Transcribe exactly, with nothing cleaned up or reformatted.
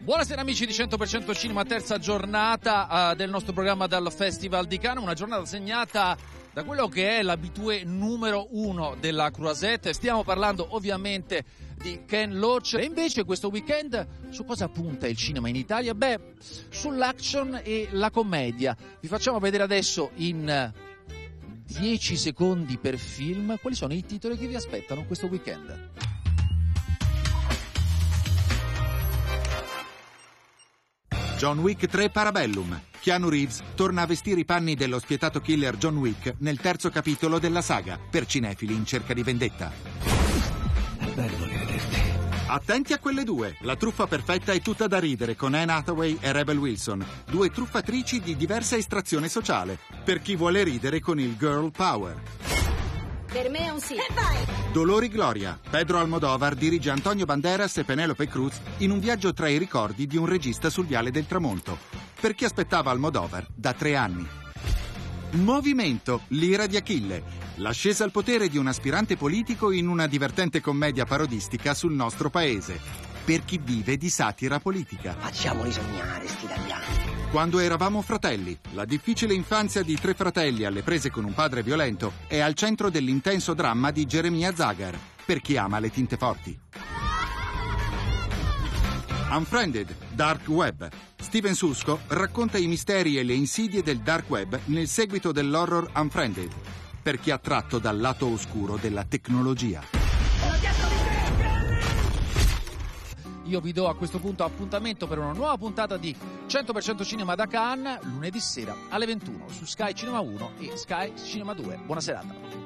Buonasera amici di cento per cento Cinema, terza giornata uh, del nostro programma dal Festival di Cannes, una giornata segnata da quello che è l'abitué numero uno della Croisette. Stiamo parlando ovviamente di Ken Loach e invece questo weekend su cosa punta il cinema in Italia? Beh, sull'action e la commedia. Vi facciamo vedere adesso in dieci secondi per film quali sono i titoli che vi aspettano questo weekend. John Wick tre Parabellum. Keanu Reeves torna a vestire i panni dello spietato killer John Wick nel terzo capitolo della saga, per cinefili in cerca di vendetta. È bello rivederti. Attenti a quelle due. La truffa perfetta è tutta da ridere con Anne Hathaway e Rebel Wilson, due truffatrici di diversa estrazione sociale, per chi vuole ridere con il girl power. Per me è un sì. E vai! Dolori Gloria. Pedro Almodovar dirige Antonio Banderas e Penelope Cruz in un viaggio tra i ricordi di un regista sul viale del tramonto, per chi aspettava Almodovar da tre anni. Movimento, l'ira di Achille. L'ascesa al potere di un aspirante politico in una divertente commedia parodistica sul nostro paese, per chi vive di satira politica. Facciamoli sognare, sti italiani. Quando eravamo fratelli, la difficile infanzia di tre fratelli alle prese con un padre violento è al centro dell'intenso dramma di Jeremiah Zagar, per chi ama le tinte forti. Unfriended, Dark Web. Steven Susco racconta i misteri e le insidie del Dark Web nel seguito dell'horror Unfriended, per chi è attratto dal lato oscuro della tecnologia. Io vi do a questo punto appuntamento per una nuova puntata di cento per cento Cinema da Cannes, lunedì sera alle ventuno su Sky Cinema uno e Sky Cinema due. Buona serata.